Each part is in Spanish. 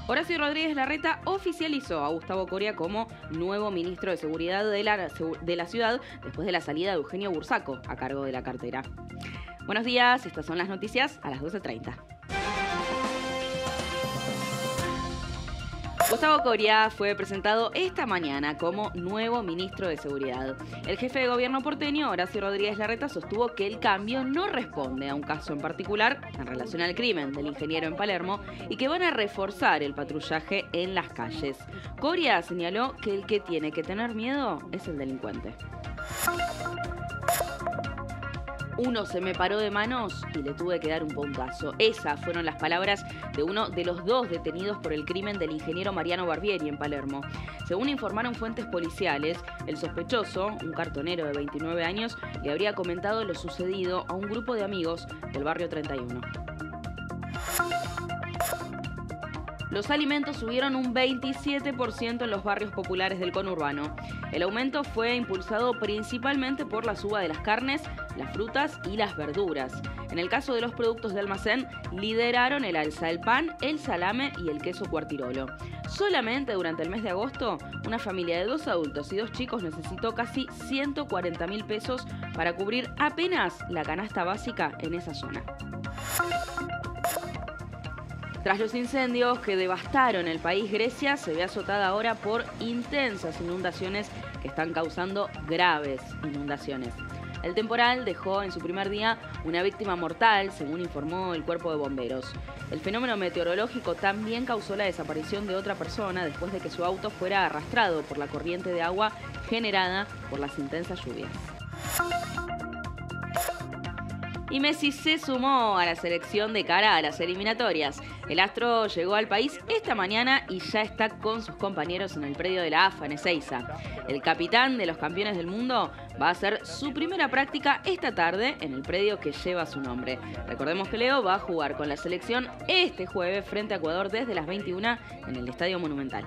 Horacio Rodríguez Larreta oficializó a Gustavo Coria como nuevo ministro de Seguridad de la ciudad después de la salida de Eugenio Bursaco a cargo de la cartera. Buenos días, estas son las noticias a las 12:30. Gustavo Coria fue presentado esta mañana como nuevo ministro de Seguridad. El jefe de gobierno porteño, Horacio Rodríguez Larreta, sostuvo que el cambio no responde a un caso en particular en relación al crimen del ingeniero en Palermo y que van a reforzar el patrullaje en las calles. Coria señaló que el que tiene que tener miedo es el delincuente. Uno se me paró de manos y le tuve que dar un puntazo. Esas fueron las palabras de uno de los dos detenidos por el crimen del ingeniero Mariano Barbieri en Palermo. Según informaron fuentes policiales, el sospechoso, un cartonero de 29 años, le habría comentado lo sucedido a un grupo de amigos del barrio 31. Los alimentos subieron un 27% en los barrios populares del conurbano. El aumento fue impulsado principalmente por la suba de las carnes, las frutas y las verduras. En el caso de los productos de almacén, lideraron el alza el pan, el salame y el queso Cuartirolo. Solamente durante el mes de agosto, una familia de 2 adultos y 2 chicos necesitó casi 140.000 pesos para cubrir apenas la canasta básica en esa zona. Tras los incendios que devastaron el país, Grecia se ve azotada ahora por intensas inundaciones que están causando graves inundaciones. El temporal dejó en su primer día una víctima mortal, según informó el cuerpo de bomberos. El fenómeno meteorológico también causó la desaparición de otra persona después de que su auto fuera arrastrado por la corriente de agua generada por las intensas lluvias. Y Messi se sumó a la selección de cara a las eliminatorias. El astro llegó al país esta mañana y ya está con sus compañeros en el predio de la AFA en Ezeiza. El capitán de los campeones del mundo va a hacer su primera práctica esta tarde en el predio que lleva su nombre. Recordemos que Leo va a jugar con la selección este jueves frente a Ecuador desde las 21 en el Estadio Monumental.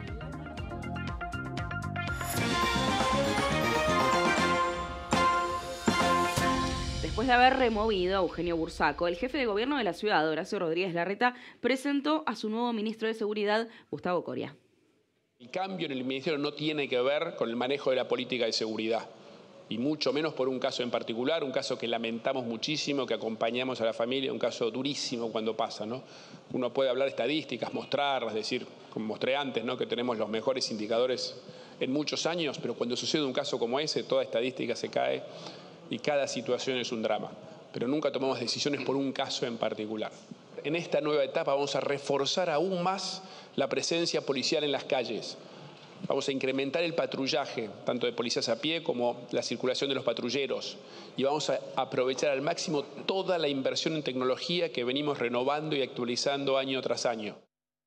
Después de haber removido a Eugenio Bursaco, el jefe de gobierno de la ciudad, Horacio Rodríguez Larreta, presentó a su nuevo ministro de Seguridad, Gustavo Coria. El cambio en el ministerio no tiene que ver con el manejo de la política de seguridad, y mucho menos por un caso en particular, un caso que lamentamos muchísimo, que acompañamos a la familia, un caso durísimo cuando pasa, ¿no? Uno puede hablar de estadísticas, mostrarlas, decir, como mostré antes, ¿no?, que tenemos los mejores indicadores en muchos años, pero cuando sucede un caso como ese, toda estadística se cae y cada situación es un drama. Pero nunca tomamos decisiones por un caso en particular. En esta nueva etapa vamos a reforzar aún más la presencia policial en las calles. Vamos a incrementar el patrullaje, tanto de policías a pie como la circulación de los patrulleros. Y vamos a aprovechar al máximo toda la inversión en tecnología que venimos renovando y actualizando año tras año.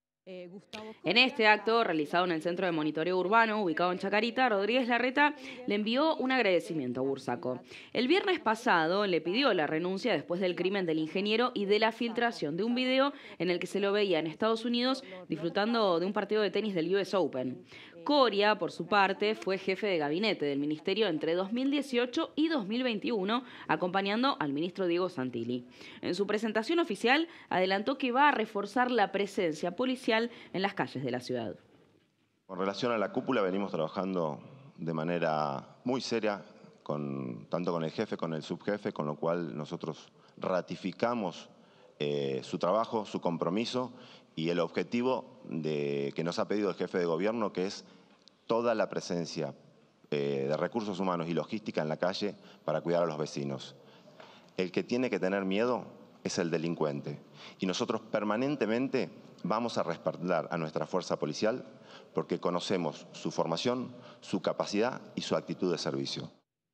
En este acto, realizado en el Centro de Monitoreo Urbano, ubicado en Chacarita, Rodríguez Larreta le envió un agradecimiento a Bursaco. El viernes pasado le pidió la renuncia después del crimen del ingeniero y de la filtración de un video en el que se lo veía en Estados Unidos disfrutando de un partido de tenis del US Open. Coria, por su parte, fue jefe de gabinete del ministerio entre 2018 y 2021, acompañando al ministro Diego Santilli. En su presentación oficial, adelantó que va a reforzar la presencia policial en las calles de la ciudad. Con relación a la cúpula, venimos trabajando de manera muy seria, tanto con el jefe, con el subjefe, con lo cual nosotros ratificamos su trabajo, su compromiso y el objetivo que nos ha pedido el jefe de gobierno, que es toda la presencia de recursos humanos y logística en la calle para cuidar a los vecinos. El que tiene que tener miedo es el delincuente y nosotros permanentemente vamos a respaldar a nuestra fuerza policial porque conocemos su formación, su capacidad y su actitud de servicio.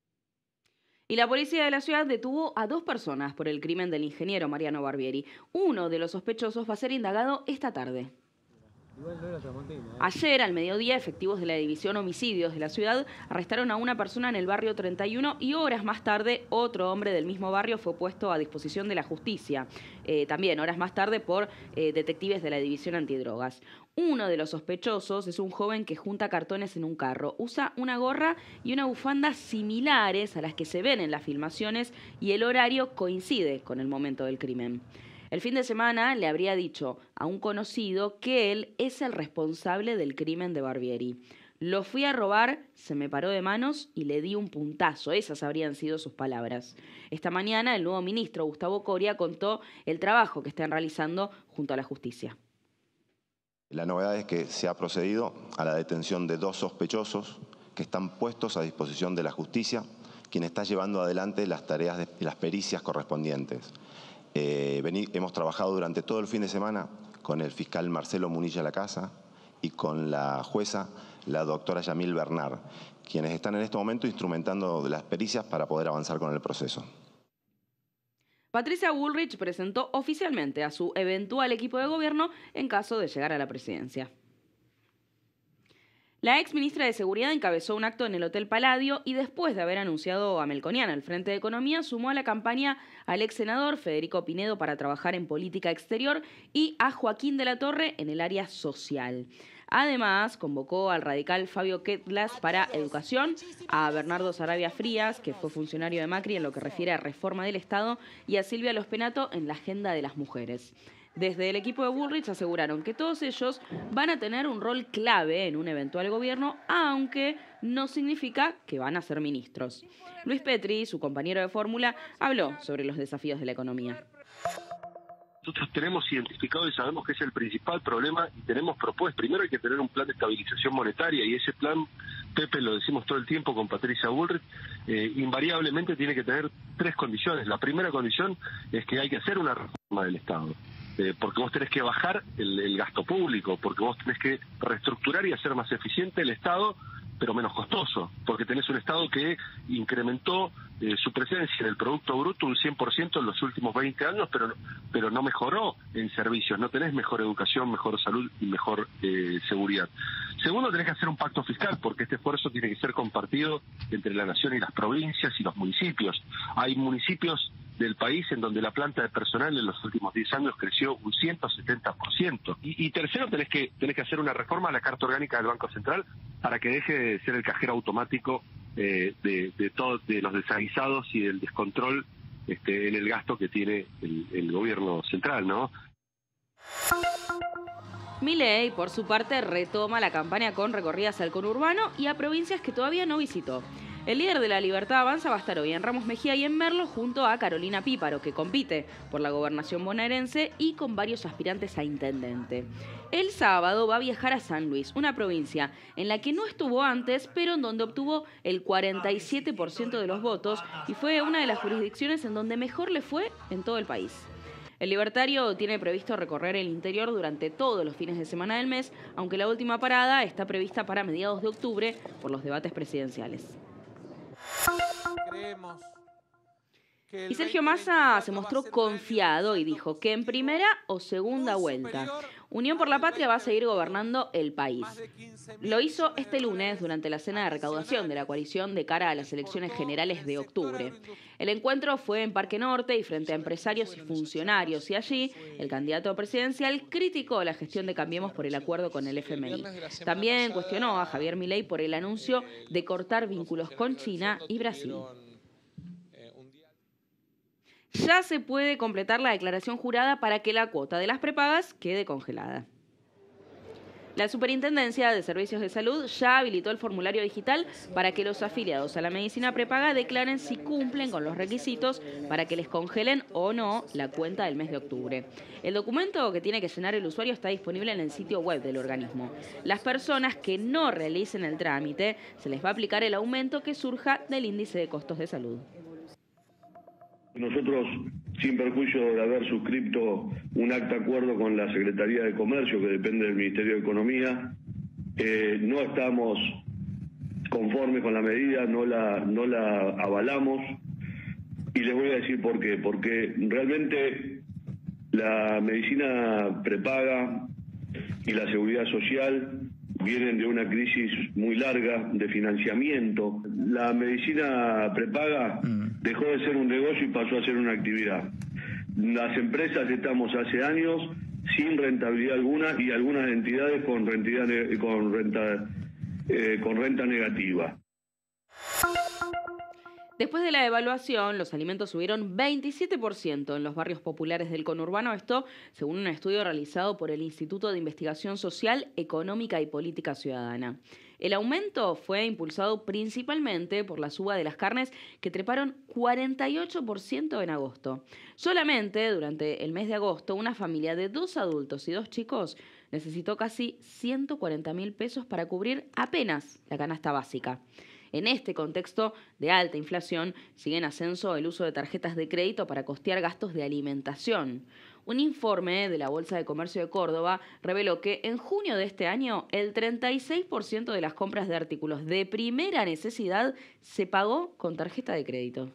Y la policía de la ciudad detuvo a 2 personas por el crimen del ingeniero Mariano Barbieri. Uno de los sospechosos va a ser indagado esta tarde. Ayer, al mediodía, efectivos de la División Homicidios de la ciudad arrestaron a una persona en el barrio 31 y horas más tarde otro hombre del mismo barrio fue puesto a disposición de la justicia. También horas más tarde por detectives de la División Antidrogas. Uno de los sospechosos es un joven que junta cartones en un carro. Usa una gorra y una bufanda similares a las que se ven en las filmaciones y el horario coincide con el momento del crimen. El fin de semana le habría dicho a un conocido que él es el responsable del crimen de Barbieri. Lo fui a robar, se me paró de manos y le di un puntazo. Esas habrían sido sus palabras. Esta mañana el nuevo ministro Gustavo Coria contó el trabajo que están realizando junto a la justicia. La novedad es que se ha procedido a la detención de 2 sospechosos que están puestos a disposición de la justicia, quien está llevando adelante las tareas de las pericias correspondientes. Hemos trabajado durante todo el fin de semana con el fiscal Marcelo Munilla Lacasa y con la jueza, la doctora Yamil Bernard, quienes están en este momento instrumentando las pericias para poder avanzar con el proceso. Patricia Bullrich presentó oficialmente a su eventual equipo de gobierno en caso de llegar a la presidencia. La ex ministra de Seguridad encabezó un acto en el Hotel Palladio y después de haber anunciado a Melconian al frente de Economía, sumó a la campaña al ex senador Federico Pinedo para trabajar en política exterior y a Joaquín de la Torre en el área social. Además, convocó al radical Fabio Ketlas para Educación, a Bernardo Sarabia Frías, que fue funcionario de Macri en lo que refiere a reforma del Estado, y a Silvia Lospenato en la agenda de las mujeres. Desde el equipo de Bullrich aseguraron que todos ellos van a tener un rol clave en un eventual gobierno, aunque no significa que van a ser ministros. Luis Petri, su compañero de fórmula, habló sobre los desafíos de la economía. Nosotros tenemos identificado y sabemos que es el principal problema y tenemos propuestas. Primero hay que tener un plan de estabilización monetaria y ese plan, Pepe, lo decimos todo el tiempo con Patricia Bullrich, invariablemente tiene que tener 3 condiciones. La primera condición es que hay que hacer una reforma del Estado. Porque vos tenés que bajar el gasto público, porque vos tenés que reestructurar y hacer más eficiente el Estado, pero menos costoso, porque tenés un Estado que incrementó su presencia en el Producto Bruto un 100% en los últimos 20 años, pero no mejoró en servicios, no tenés mejor educación, mejor salud y mejor seguridad. Segundo, tenés que hacer un pacto fiscal, porque este esfuerzo tiene que ser compartido entre la nación y las provincias y los municipios. Hay municipios del país en donde la planta de personal en los últimos 10 años creció un 170%. Y tercero, tenés que hacer una reforma a la Carta Orgánica del Banco Central para que deje de ser el cajero automático de los desaguisados y del descontrol en el gasto que tiene el gobierno central, ¿no? Milei, por su parte, retoma la campaña con recorridas al conurbano y a provincias que todavía no visitó. El líder de La Libertad Avanza va a estar hoy en Ramos Mejía y en Merlo junto a Carolina Píparo, que compite por la gobernación bonaerense y con varios aspirantes a intendente. El sábado va a viajar a San Luis, una provincia en la que no estuvo antes, pero en donde obtuvo el 47% de los votos y fue una de las jurisdicciones en donde mejor le fue en todo el país. El libertario tiene previsto recorrer el interior durante todos los fines de semana del mes, aunque la última parada está prevista para mediados de octubre por los debates presidenciales. Y Sergio Massa se mostró confiado y dijo que en primera o segunda vuelta Unión por la Patria va a seguir gobernando el país. Lo hizo este lunes durante la cena de recaudación de la coalición de cara a las elecciones generales de octubre. El encuentro fue en Parque Norte y frente a empresarios y funcionarios, y allí el candidato presidencial criticó la gestión de Cambiemos por el acuerdo con el FMI. También cuestionó a Javier Milei por el anuncio de cortar vínculos con China y Brasil. Ya se puede completar la declaración jurada para que la cuota de las prepagas quede congelada. La Superintendencia de Servicios de Salud ya habilitó el formulario digital para que los afiliados a la medicina prepaga declaren si cumplen con los requisitos para que les congelen o no la cuenta del mes de octubre. El documento que tiene que llenar el usuario está disponible en el sitio web del organismo. Las personas que no realicen el trámite se les va a aplicar el aumento que surja del índice de costos de salud. Nosotros, sin perjuicio de haber suscrito un acta de acuerdo con la Secretaría de Comercio, que depende del Ministerio de Economía, no estamos conformes con la medida, no la avalamos, y les voy a decir por qué. Porque realmente la medicina prepaga y la seguridad social vienen de una crisis muy larga de financiamiento. La medicina prepaga dejó de ser un negocio y pasó a ser una actividad. Las empresas estamos hace años sin rentabilidad alguna y algunas entidades con renta negativa. Después de la devaluación, los alimentos subieron 27% en los barrios populares del conurbano, esto según un estudio realizado por el Instituto de Investigación Social, Económica y Política Ciudadana. El aumento fue impulsado principalmente por la suba de las carnes, que treparon 48% en agosto. Solamente durante el mes de agosto, una familia de 2 adultos y 2 chicos necesitó casi 140.000 pesos para cubrir apenas la canasta básica. En este contexto de alta inflación, sigue en ascenso el uso de tarjetas de crédito para costear gastos de alimentación. Un informe de la Bolsa de Comercio de Córdoba reveló que en junio de este año el 36% de las compras de artículos de primera necesidad se pagó con tarjeta de crédito.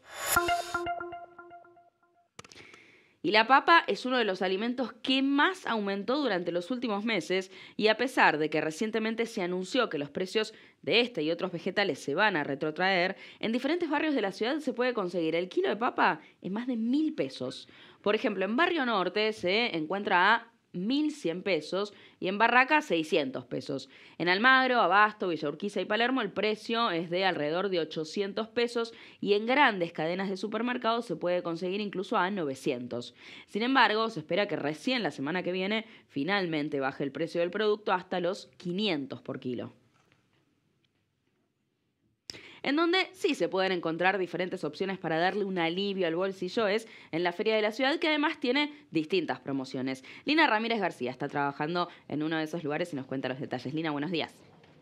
Y la papa es uno de los alimentos que más aumentó durante los últimos meses, y a pesar de que recientemente se anunció que los precios de este y otros vegetales se van a retrotraer, en diferentes barrios de la ciudad se puede conseguir el kilo de papa en más de 1.000 pesos. Por ejemplo, en Barrio Norte se encuentra a 1.100 pesos y en Barraca 600 pesos. En Almagro, Abasto, Villa Urquiza y Palermo el precio es de alrededor de 800 pesos y en grandes cadenas de supermercados se puede conseguir incluso a 900. Sin embargo, se espera que recién la semana que viene finalmente baje el precio del producto hasta los 500 por kilo. En donde sí se pueden encontrar diferentes opciones para darle un alivio al bolsillo es en la Feria de la Ciudad, que además tiene distintas promociones. Lina Ramírez García está trabajando en uno de esos lugares y nos cuenta los detalles. Lina, buenos días.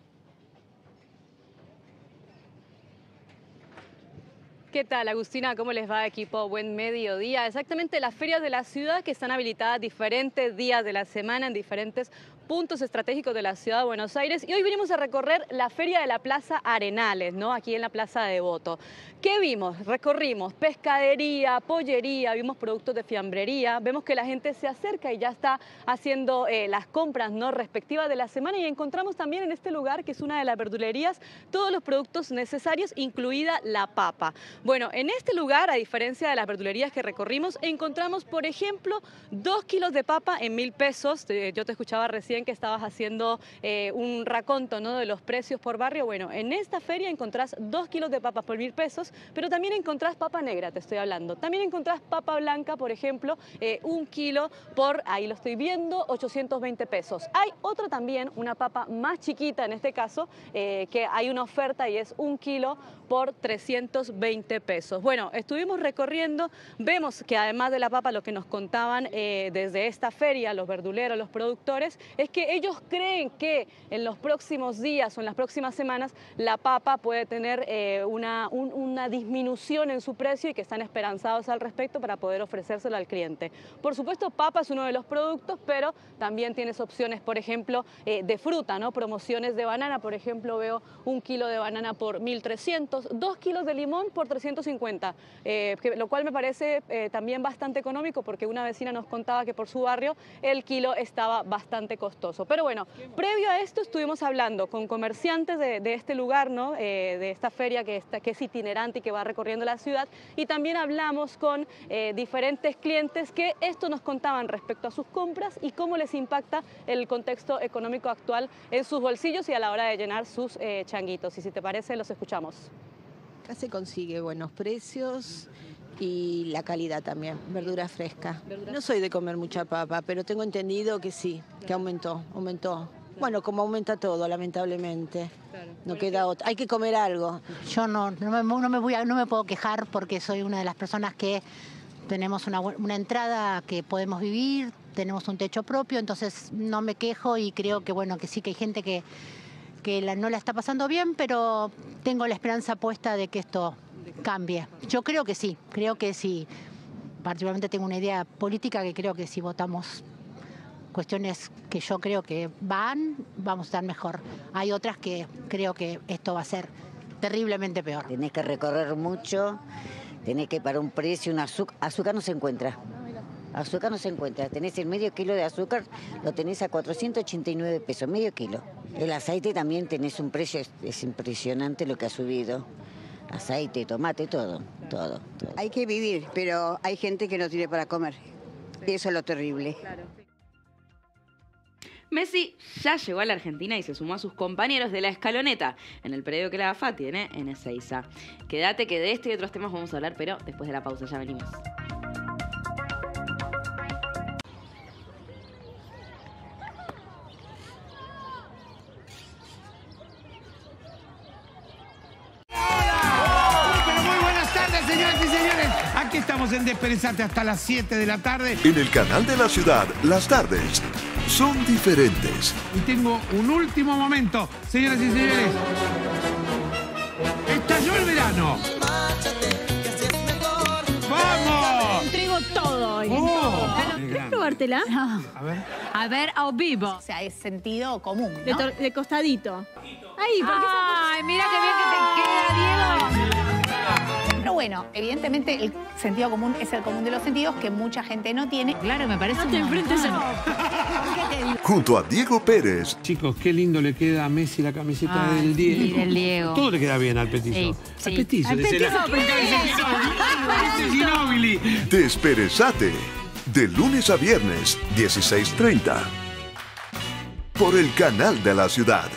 ¿Qué tal, Agustina? ¿Cómo les va, equipo? Buen mediodía. Exactamente, las ferias de la ciudad que están habilitadas diferentes días de la semana en diferentes puntos estratégicos de la ciudad de Buenos Aires. Y hoy venimos a recorrer la feria de la Plaza Arenales, ¿no? Aquí en la Plaza de Devoto. ¿Qué vimos? Recorrimos pescadería, pollería, vimos productos de fiambrería. Vemos que la gente se acerca y ya está haciendo las compras, ¿no?, respectivas de la semana. Y encontramos también en este lugar, que es una de las verdulerías, todos los productos necesarios, incluida la papa. Bueno, en este lugar, a diferencia de las verdulerías que recorrimos, encontramos, por ejemplo, 2 kilos de papa en 1.000 pesos. Yo te escuchaba recién que estabas haciendo un raconto, ¿no?, de los precios por barrio. Bueno, en esta feria encontrás 2 kilos de papas por 1.000 pesos, pero también encontrás papa negra, te estoy hablando. También encontrás papa blanca, por ejemplo, 1 kilo por, ahí lo estoy viendo, 820 pesos. Hay otra también, una papa más chiquita en este caso, que hay una oferta y es 1 kilo por 320 pesos. Bueno, estuvimos recorriendo, vemos que además de la papa, lo que nos contaban desde esta feria, los verduleros, los productores, es que ellos creen que en los próximos días o en las próximas semanas la papa puede tener una disminución en su precio y que están esperanzados al respecto para poder ofrecérselo al cliente. Por supuesto, papa es uno de los productos, pero también tienes opciones, por ejemplo, de fruta, ¿no? Promociones de banana, por ejemplo, veo 1 kilo de banana por 1.300, 2 kilos de limón por 350, lo cual me parece también bastante económico, porque una vecina nos contaba que por su barrio el kilo estaba bastante costoso. Pero bueno, previo a esto estuvimos hablando con comerciantes de este lugar, ¿no?, de esta feria que es itinerante y que va recorriendo la ciudad, y también hablamos con diferentes clientes que esto nos contaban respecto a sus compras y cómo les impacta el contexto económico actual en sus bolsillos y a la hora de llenar sus changuitos. Y si te parece, los escuchamos. Acá se consigue buenos precios y la calidad también, verdura fresca. No soy de comer mucha papa, pero tengo entendido que sí, que aumentó. Bueno, como aumenta todo, lamentablemente. No queda otra. Hay que comer algo. Yo no me puedo quejar, porque soy una de las personas que tenemos una entrada que podemos vivir, tenemos un techo propio, entonces no me quejo, y creo que bueno, que sí, que hay gente que no la está pasando bien, pero tengo la esperanza puesta de que esto cambie. Yo creo que sí, particularmente tengo una idea política que creo que si votamos cuestiones que yo creo que vamos a estar mejor. Hay otras que creo que esto va a ser terriblemente peor. Tenés que recorrer mucho, tenés que para un precio, azúcar no se encuentra. Azúcar no se encuentra. Tenés el medio kilo de azúcar, lo tenés a 489 pesos, medio kilo. El aceite también tenés un precio, es impresionante lo que ha subido. Aceite, tomate, todo. Hay que vivir, pero hay gente que no tiene para comer. Y eso es lo terrible. Messi ya llegó a la Argentina y se sumó a sus compañeros de la Escaloneta, en el predio que la AFA tiene en Ezeiza. Quédate que de este y otros temas vamos a hablar, pero después de la pausa ya venimos. Señoras y señores, aquí estamos en Desperezate hasta las 7 de la tarde. En el canal de la ciudad, las tardes son diferentes. Y tengo un último momento, señoras y señores. ¡Estalló el verano! ¡Vamos! Entrego todo hoy. ¿Quieres probártela? A ver, a vivo. O sea, es sentido común, ¿no? De costadito. Ahí, porque Ay, mira qué bien que te queda, Diego. Pero bueno, evidentemente el sentido común es el común de los sentidos que mucha gente no tiene. Claro, me parece. No te enfrentes a... Junto a Diego Pérez. Chicos, qué lindo le queda a Messi la camiseta del Diego. Sí, del Diego. Todo le queda bien al petizo. Sí. Al petizo. Al petizo. Parece Ginóbili. Desperezate. De lunes a viernes, 16:30. Por el canal de la ciudad.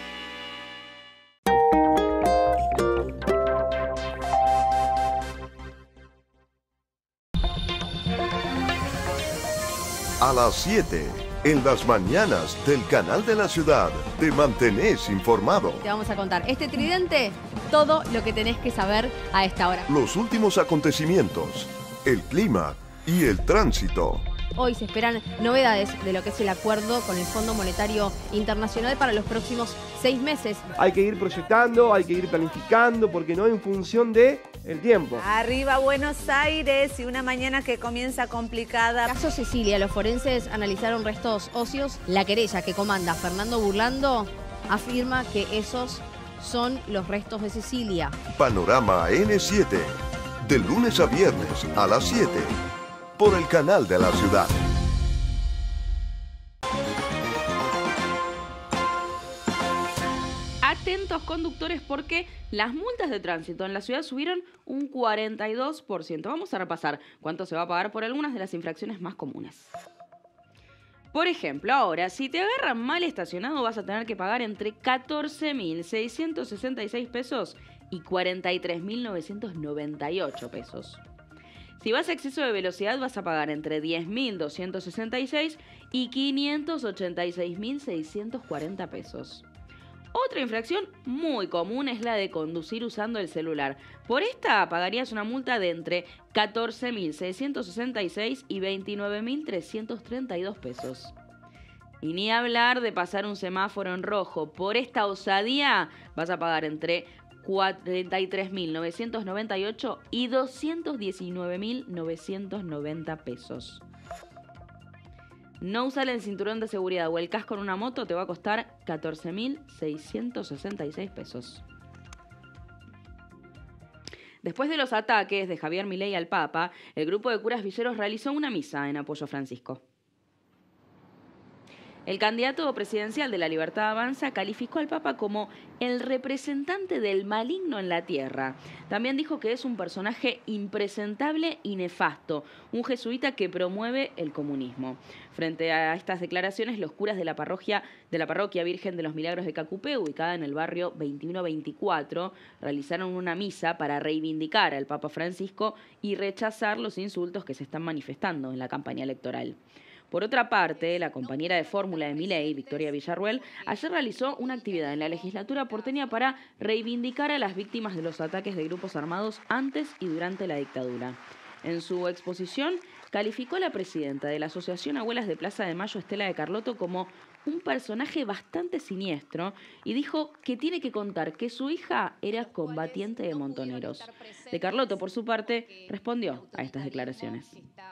A las 7, en las mañanas del canal de la ciudad, te mantenés informado. Te vamos a contar este tridente, todo lo que tenés que saber a esta hora. Los últimos acontecimientos, el clima y el tránsito. Hoy se esperan novedades de lo que es el acuerdo con el Fondo Monetario Internacional para los próximos 6 meses. Hay que ir proyectando, hay que ir planificando, porque no en función de el tiempo. Arriba Buenos Aires y una mañana que comienza complicada. Caso Cecilia, los forenses analizaron restos óseos. La querella que comanda Fernando Burlando afirma que esos son los restos de Cecilia. Panorama N7, de lunes a viernes a las 7, por el canal de la ciudad. Atentos conductores porque las multas de tránsito en la ciudad subieron un 42%. Vamos a repasar cuánto se va a pagar por algunas de las infracciones más comunes. Por ejemplo, ahora, si te agarran mal estacionado vas a tener que pagar entre 14.666 pesos y 43.998 pesos. Si vas a exceso de velocidad vas a pagar entre 10.266 y 586.640 pesos. Otra infracción muy común es la de conducir usando el celular. Por esta pagarías una multa de entre 14.666 y 29.332 pesos. Y ni hablar de pasar un semáforo en rojo. Por esta osadía vas a pagar entre 43.998 y 219.990 pesos. No usar el cinturón de seguridad o el casco en una moto te va a costar 14.666 pesos. Después de los ataques de Javier Milei al Papa, el grupo de curas villeros realizó una misa en apoyo a Francisco. El candidato presidencial de La Libertad Avanza calificó al Papa como el representante del maligno en la tierra. También dijo que es un personaje impresentable y nefasto, un jesuita que promueve el comunismo. Frente a estas declaraciones, los curas de la parroquia Virgen de los Milagros de Cacupé, ubicada en el barrio 2124, realizaron una misa para reivindicar al Papa Francisco y rechazar los insultos que se están manifestando en la campaña electoral. Por otra parte, la compañera de fórmula de Milei, Victoria Villarruel, ayer realizó una actividad en la legislatura porteña para reivindicar a las víctimas de los ataques de grupos armados antes y durante la dictadura. En su exposición, calificó a la presidenta de la Asociación Abuelas de Plaza de Mayo, Estela de Carlotto, como un personaje bastante siniestro y dijo que tiene que contar que su hija era combatiente de Montoneros. De Carlotto, por su parte, respondió a estas declaraciones.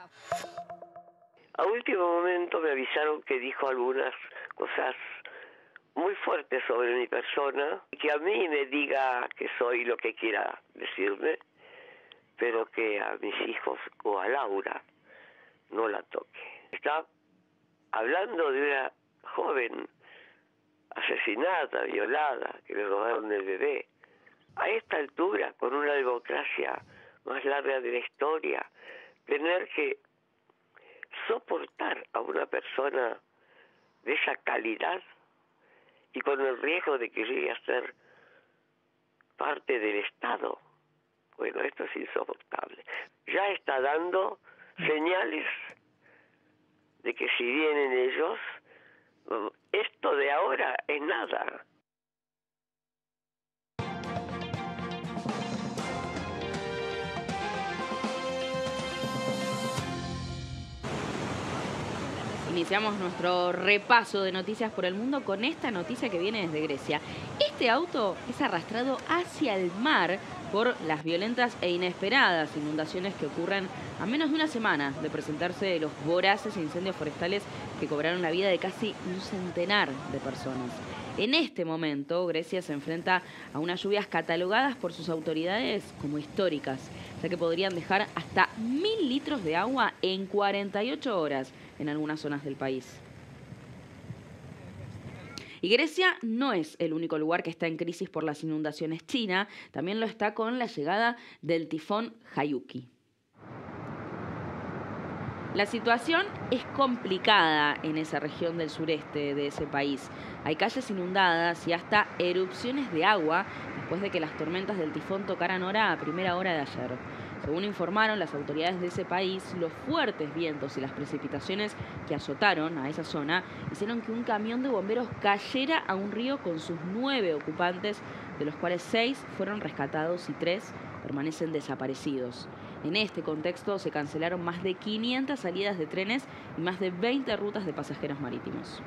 A último momento me avisaron que dijo algunas cosas muy fuertes sobre mi persona, que a mí me diga que soy lo que quiera decirme, pero que a mis hijos o a Laura no la toque. Está hablando de una joven asesinada, violada, que le robaron el bebé. A esta altura, con una democracia más larga de la historia, tener que soportar a una persona de esa calidad y con el riesgo de que llegue a ser parte del Estado. Bueno, esto es insoportable. Ya está dando señales de que si vienen ellos, esto de ahora es nada. Iniciamos nuestro repaso de noticias por el mundo con esta noticia que viene desde Grecia. Este auto es arrastrado hacia el mar por las violentas e inesperadas inundaciones que ocurren a menos de una semana de presentarse los voraces incendios forestales que cobraron la vida de casi un centenar de personas. En este momento, Grecia se enfrenta a unas lluvias catalogadas por sus autoridades como históricas, ya que podrían dejar hasta 1000 litros de agua en 48 horas en algunas zonas del país. Y Grecia no es el único lugar que está en crisis por las inundaciones. China también lo está con la llegada del tifón Haiyan. La situación es complicada en esa región del sureste de ese país. Hay calles inundadas y hasta erupciones de agua después de que las tormentas del tifón tocaran a primera hora de ayer. Según informaron las autoridades de ese país, los fuertes vientos y las precipitaciones que azotaron a esa zona hicieron que un camión de bomberos cayera a un río con sus 9 ocupantes, de los cuales 6 fueron rescatados y 3 permanecen desaparecidos. En este contexto se cancelaron más de 500 salidas de trenes y más de 20 rutas de pasajeros marítimos.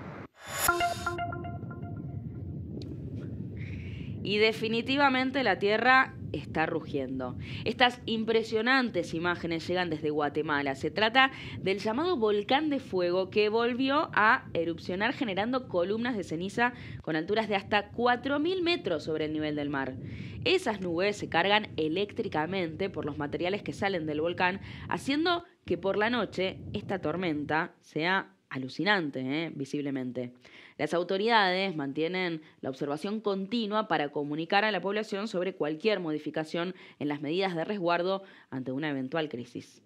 Y definitivamente la tierra está rugiendo. Estas impresionantes imágenes llegan desde Guatemala. Se trata del llamado volcán de fuego que volvió a erupcionar generando columnas de ceniza con alturas de hasta 4000 metros sobre el nivel del mar. Esas nubes se cargan eléctricamente por los materiales que salen del volcán, haciendo que por la noche esta tormenta sea alucinante, visiblemente. Las autoridades mantienen la observación continua para comunicar a la población sobre cualquier modificación en las medidas de resguardo ante una eventual crisis.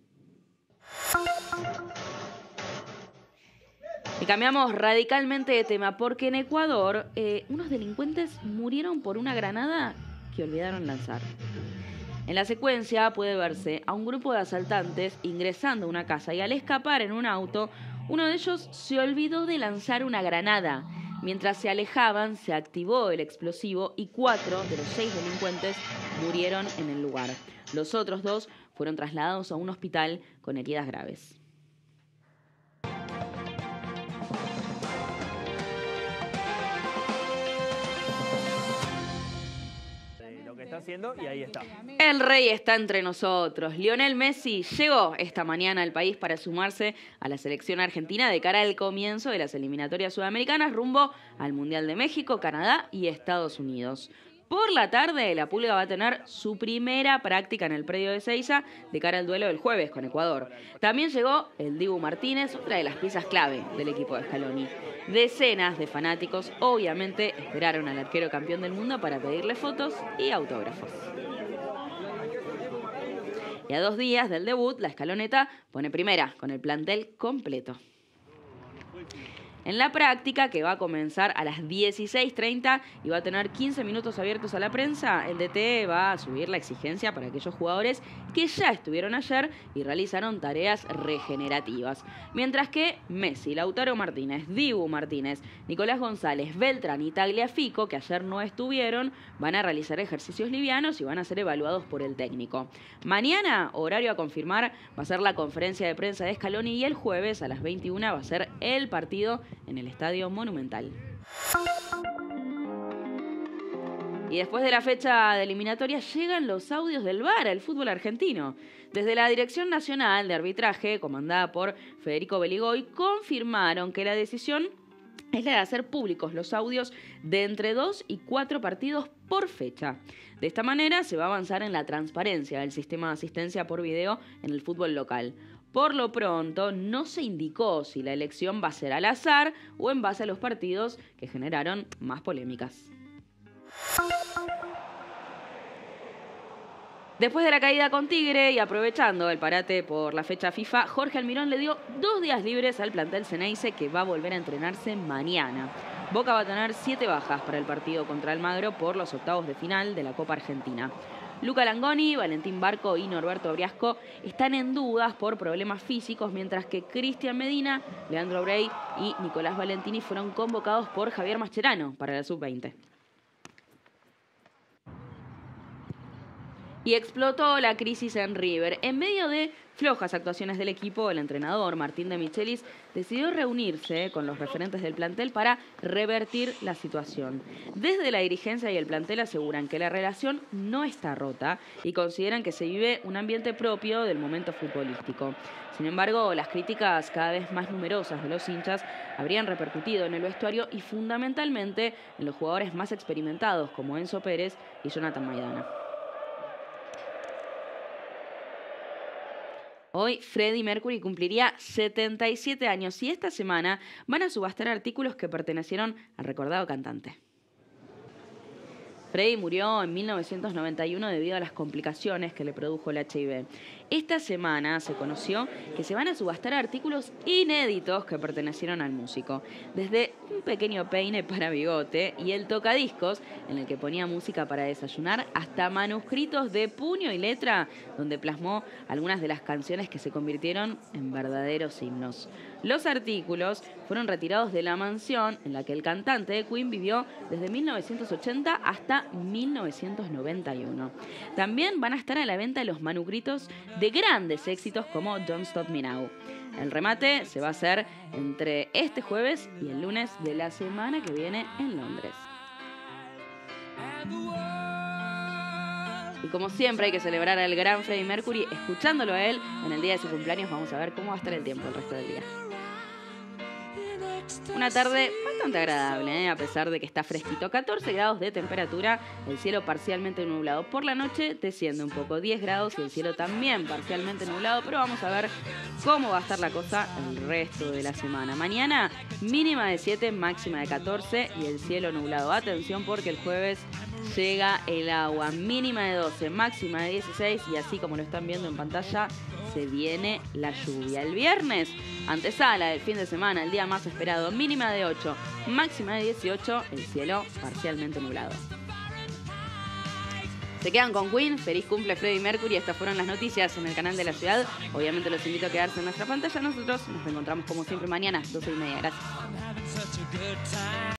Y cambiamos radicalmente de tema porque en Ecuador unos delincuentes murieron por una granada que olvidaron lanzar. En la secuencia puede verse a un grupo de asaltantes ingresando a una casa y al escapar en un auto, uno de ellos se olvidó de lanzar una granada. Mientras se alejaban, se activó el explosivo y 4 de los 6 delincuentes murieron en el lugar. Los otros 2 fueron trasladados a un hospital con heridas graves. Está haciendo y ahí está. El rey está entre nosotros. Lionel Messi llegó esta mañana al país para sumarse a la selección argentina de cara al comienzo de las eliminatorias sudamericanas rumbo al Mundial de México, Canadá y Estados Unidos. Por la tarde, la Pulga va a tener su primera práctica en el predio de Ezeiza de cara al duelo del jueves con Ecuador. También llegó el Dibu Martínez, otra de las piezas clave del equipo de Scaloni. Decenas de fanáticos obviamente esperaron al arquero campeón del mundo para pedirle fotos y autógrafos. Y a 2 días del debut, la Escaloneta pone primera con el plantel completo. En la práctica, que va a comenzar a las 16:30 y va a tener 15 minutos abiertos a la prensa, el DT va a subir la exigencia para aquellos jugadores que ya estuvieron ayer y realizaron tareas regenerativas. Mientras que Messi, Lautaro Martínez, Dibu Martínez, Nicolás González, Beltrán y Tagliafico, que ayer no estuvieron, van a realizar ejercicios livianos y van a ser evaluados por el técnico. Mañana, horario a confirmar, va a ser la conferencia de prensa de Scaloni y el jueves a las 21 va a ser el partido en el Estadio Monumental. Y después de la fecha de eliminatoria llegan los audios del VAR al fútbol argentino. Desde la Dirección Nacional de Arbitraje, comandada por Federico Beligoy, confirmaron que la decisión es la de hacer públicos los audios de entre 2 y 4 partidos por fecha. De esta manera se va a avanzar en la transparencia del sistema de asistencia por video en el fútbol local. Por lo pronto, no se indicó si la elección va a ser al azar o en base a los partidos que generaron más polémicas. Después de la caída con Tigre y aprovechando el parate por la fecha FIFA, Jorge Almirón le dio 2 días libres al plantel Ceneice, que va a volver a entrenarse mañana. Boca va a tener 7 bajas para el partido contra Almagro por los octavos de final de la Copa Argentina. Luca Langoni, Valentín Barco y Norberto Briasco están en dudas por problemas físicos, mientras que Cristian Medina, Leandro Brey y Nicolás Valentini fueron convocados por Javier Mascherano para la Sub-20. Y explotó la crisis en River. En medio de flojas actuaciones del equipo, el entrenador Martín de Michelis decidió reunirse con los referentes del plantel para revertir la situación. Desde la dirigencia y el plantel aseguran que la relación no está rota y consideran que se vive un ambiente propio del momento futbolístico. Sin embargo, las críticas cada vez más numerosas de los hinchas habrían repercutido en el vestuario y fundamentalmente en los jugadores más experimentados como Enzo Pérez y Jonathan Maidana. Hoy Freddie Mercury cumpliría 77 años y esta semana van a subastar artículos que pertenecieron al recordado cantante. Freddie murió en 1991 debido a las complicaciones que le produjo el HIV. Esta semana se conoció que se van a subastar artículos inéditos que pertenecieron al músico. Desde un pequeño peine para bigote y el tocadiscos en el que ponía música para desayunar, hasta manuscritos de puño y letra donde plasmó algunas de las canciones que se convirtieron en verdaderos himnos. Los artículos fueron retirados de la mansión en la que el cantante de Queen vivió desde 1980 hasta 1991. También van a estar a la venta los manuscritos de grandes éxitos como Don't Stop Me Now. El remate se va a hacer entre este jueves y el lunes de la semana que viene en Londres. Y como siempre hay que celebrar al gran Freddie Mercury escuchándolo a él en el día de su cumpleaños. Vamos a ver cómo va a estar el tiempo el resto del día. Una tarde bastante agradable, a pesar de que está fresquito. 14 grados de temperatura, el cielo parcialmente nublado. Por la noche desciende un poco, 10 grados y el cielo también parcialmente nublado. Pero vamos a ver cómo va a estar la cosa el resto de la semana. Mañana mínima de 7, máxima de 14 y el cielo nublado. Atención porque el jueves llega el agua. Mínima de 12, máxima de 16 y así como lo están viendo en pantalla, se viene la lluvia. El viernes, antesala del fin de semana, el día más esperado, mínima de 8, máxima de 18, el cielo parcialmente nublado. Se quedan con Queen, feliz cumple Freddie Mercury. Estas fueron las noticias en el canal de la ciudad. Obviamente los invito a quedarse en nuestra pantalla. Nosotros nos reencontramos como siempre mañana, 12:30. Gracias.